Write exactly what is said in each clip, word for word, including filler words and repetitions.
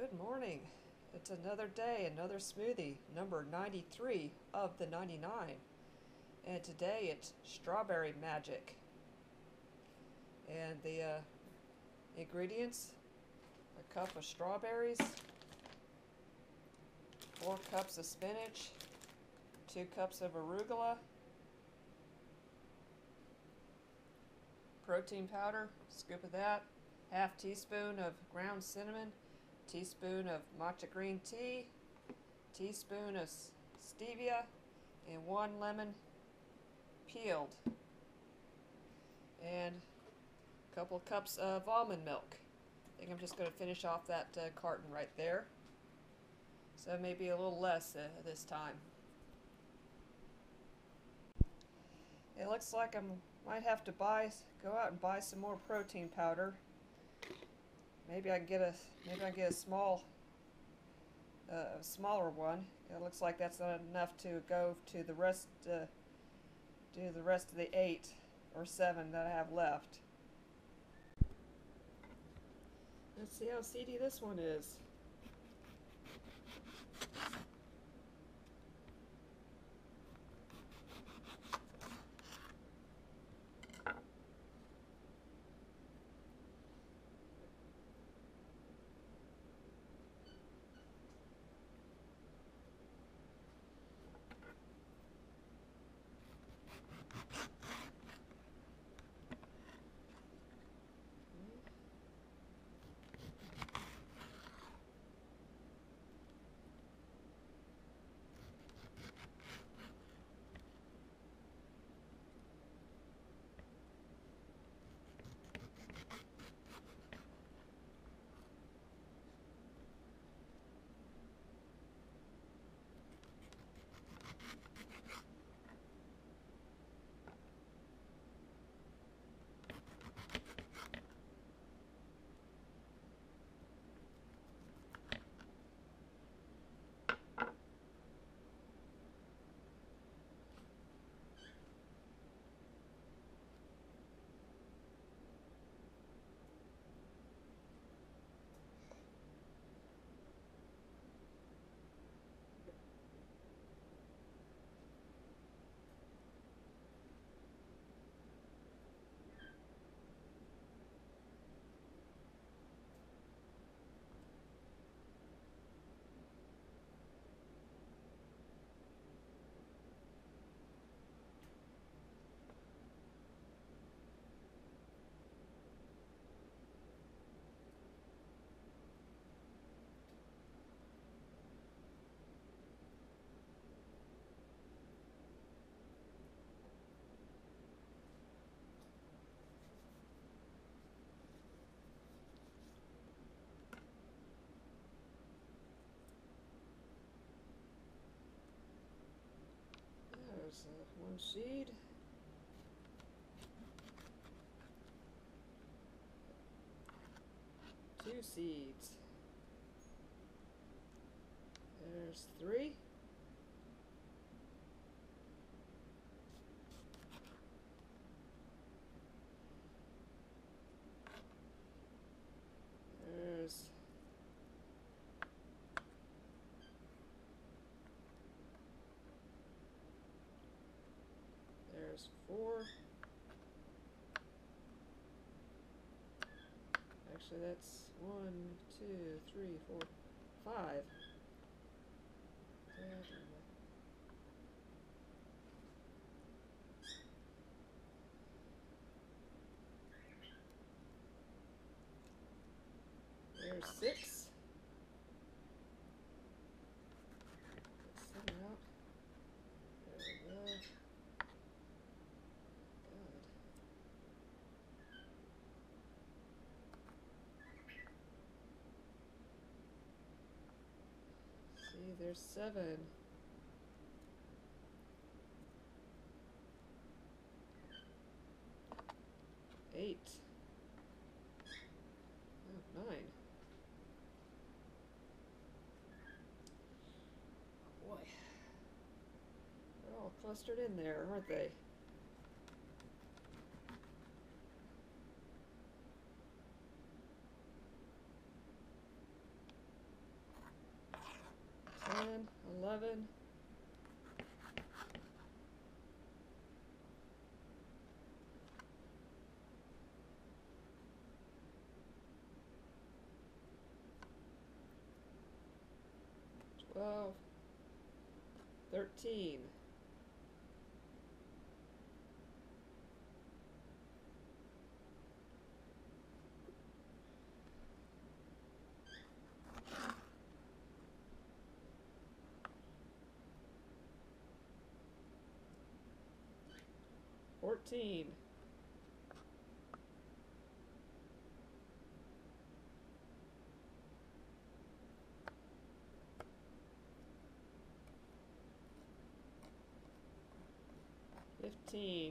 Good morning. It's another day, another smoothie, number ninety-three of the ninety-nine. And today it's strawberry magic. And the uh, ingredients, a cup of strawberries, four cups of spinach, two cups of arugula, protein powder, scoop of that, half teaspoon of ground cinnamon, teaspoon of matcha green tea, teaspoon of stevia, and one lemon peeled, and a couple cups of almond milk. I think I'm just going to finish off that uh, carton right there. So maybe a little less uh, this time. It looks like I might have to buy, go out and buy some more protein powder. Maybe I can get a, maybe I can get a small, uh, a smaller one. It looks like that's not enough to go to the rest, uh, do the rest of the eight or seven that I have left. Let's see how seedy this one is. There's uh, one seed. Two seeds. There's three. There's there's four. Actually, that's one, two, three, four, five. There's six. Let's send out. There we go. God. See, there's seven. Eight. Oh, nine. Boy. They're all clustered in there, aren't they? eleven. Twelve. Thirteen. Fourteen. Fifteen.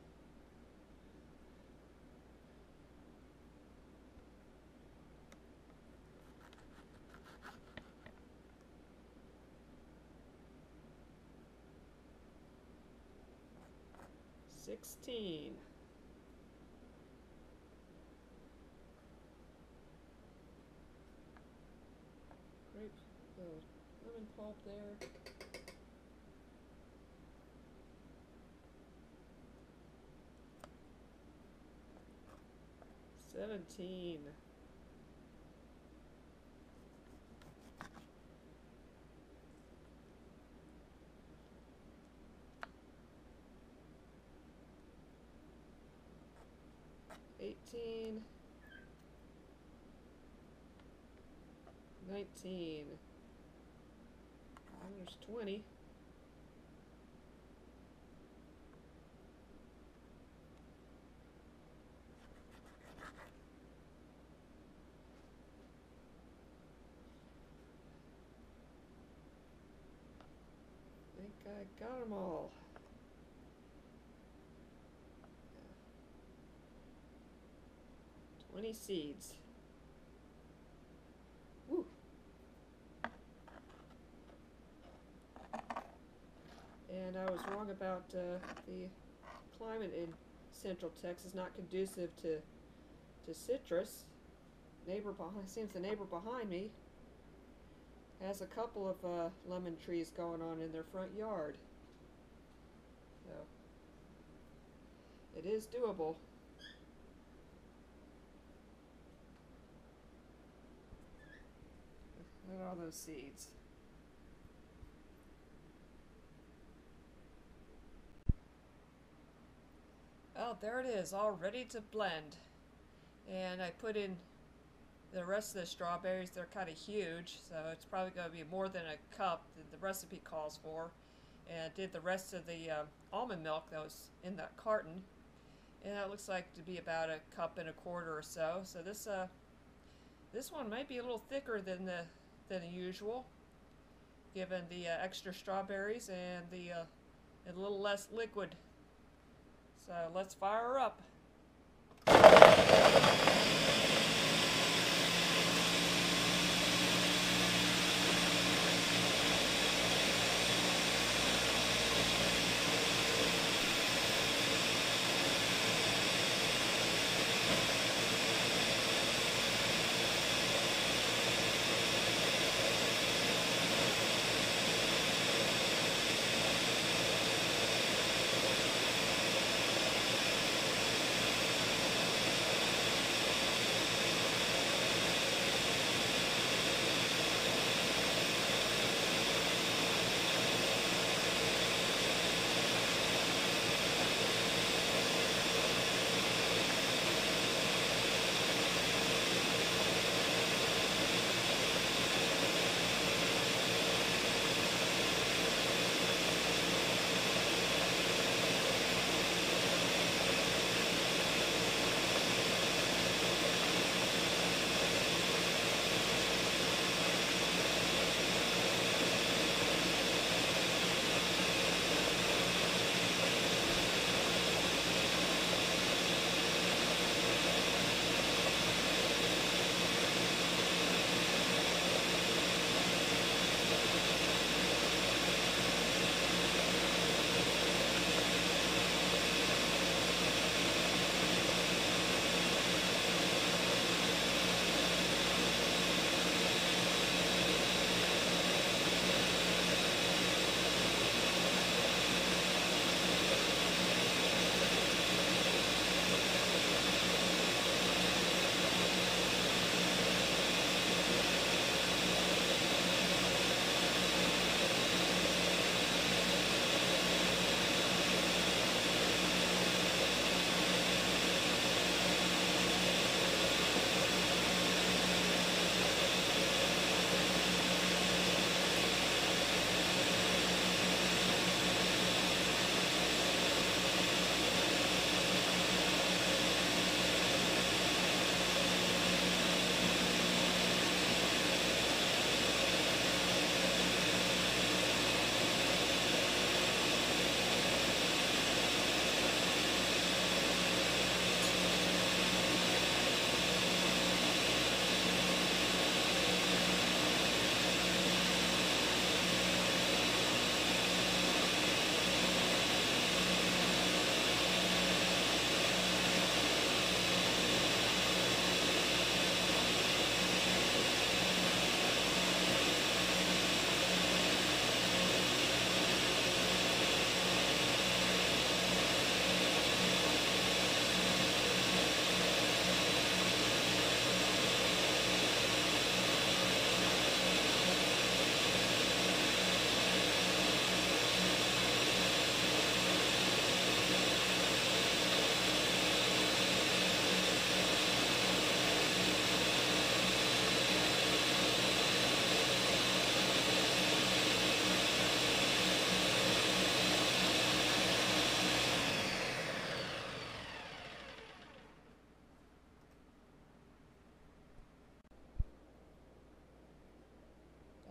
Sixteen. Grape, the lemon pulp there. Seventeen. Eighteen. Nineteen. And there's twenty. I think I got them all. twenty seeds. Woo. And I was wrong about uh, the climate in Central Texas, not conducive to to citrus. Neighbor behind, seems the neighbor behind me has a couple of uh, lemon trees going on in their front yard. So it is doable. Look at all those seeds. Oh, there it is, all ready to blend. And I put in the rest of the strawberries. They're kind of huge, so it's probably going to be more than a cup that the recipe calls for. And did the rest of the uh, almond milk that was in that carton. And that looks like to be about a cup and a quarter or so. So this uh, this one might be a little thicker than the than usual, given the uh, extra strawberries and the uh, and a little less liquid. So let's fire her up.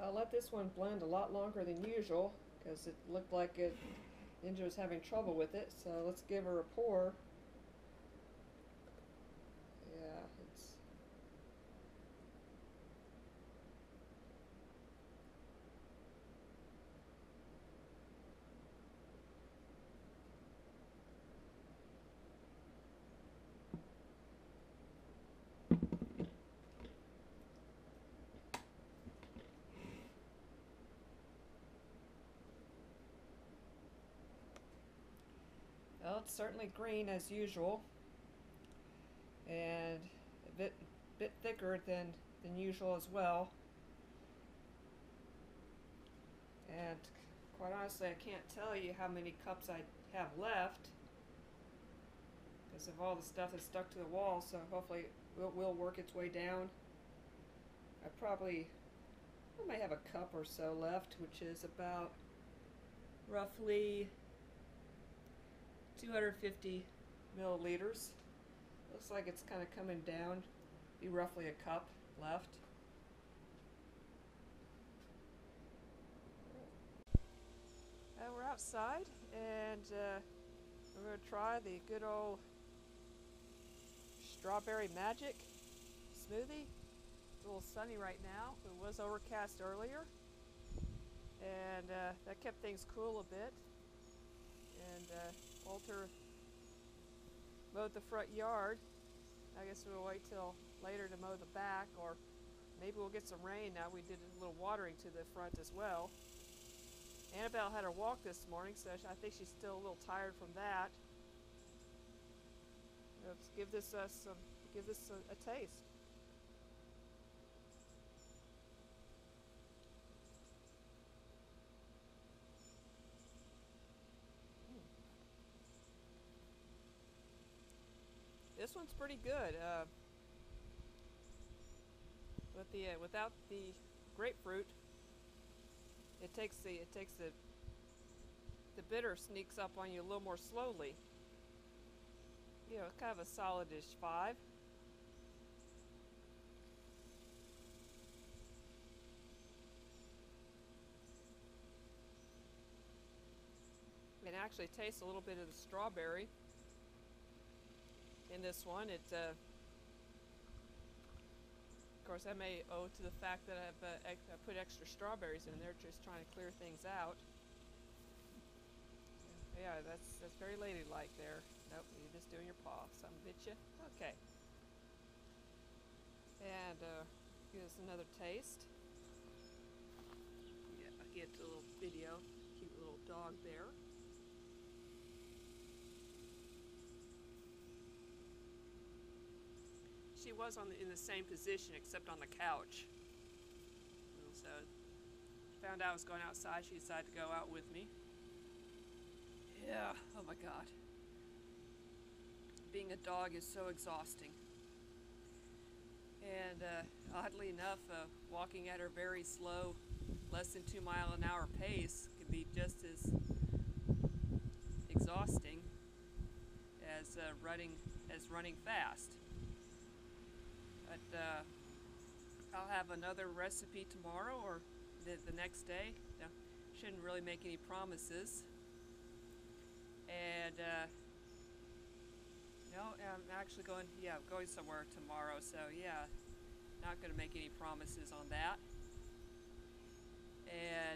I'll let this one blend a lot longer than usual because it looked like it Ninja was having trouble with it. So let's give her a pour. Yeah, it's well, it's certainly green as usual, and a bit bit thicker than than usual as well. And quite honestly, I can't tell you how many cups I have left because of all the stuff that's stuck to the wall. So hopefully it will, will work its way down. I probably I might have a cup or so left, which is about roughly two hundred fifty milliliters. Looks like it's kind of coming down. Be roughly a cup left. Uh, we're outside, and uh, we're going to try the good old strawberry magic smoothie. It's a little sunny right now. It was overcast earlier, and uh, that kept things cool a bit. And uh, Walter mowed the front yard. I guess we'll wait till later to mow the back, or maybe we'll get some rain now. We did a little watering to the front as well. Annabelle had her walk this morning, so I think she's still a little tired from that. Let's give this uh, some, give this a, a taste. Mm. This one's pretty good. Uh, with the uh, without the grapefruit. It takes the it takes the the bitter sneaks up on you a little more slowly. You know, kind of a solidish five. It actually tastes a little bit of the strawberry in this one. It, uh, of course, I may owe to the fact that I've uh, ex I put extra strawberries in there, just trying to clear things out. Yeah, that's that's very ladylike there. Nope, you're just doing your paw. Something bit you? Okay. And uh, give us another taste. Yeah, I'll get a little video. Cute little dog there. She was on the, in the same position except on the couch. And so found out I was going outside. She decided to go out with me. Yeah, oh my God. Being a dog is so exhausting. And uh, oddly enough, uh, walking at her very slow, less than two mile an hour pace can be just as exhausting as uh, running as running fast. But uh, I'll have another recipe tomorrow or the, the next day. No, shouldn't really make any promises. And uh, no, I'm actually going, yeah, I'm going somewhere tomorrow, so yeah, not going to make any promises on that. And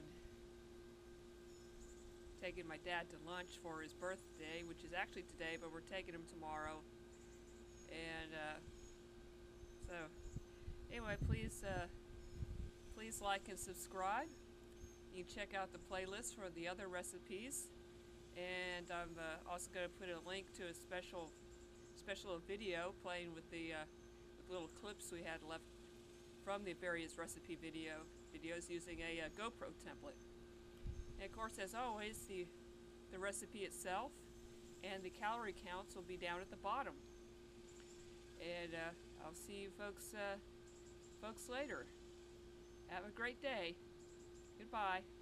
taking my dad to lunch for his birthday, which is actually today, but we're taking him tomorrow. And uh, so, anyway, please, uh, please like and subscribe. You can check out the playlist for the other recipes. And I'm uh, also going to put a link to a special special video playing with the uh, with little clips we had left from the various recipe video videos using a, uh GoPro template. And of course, as always, the the recipe itself and the calorie counts will be down at the bottom. And uh, I'll see you folks uh, folks later. Have a great day. Goodbye.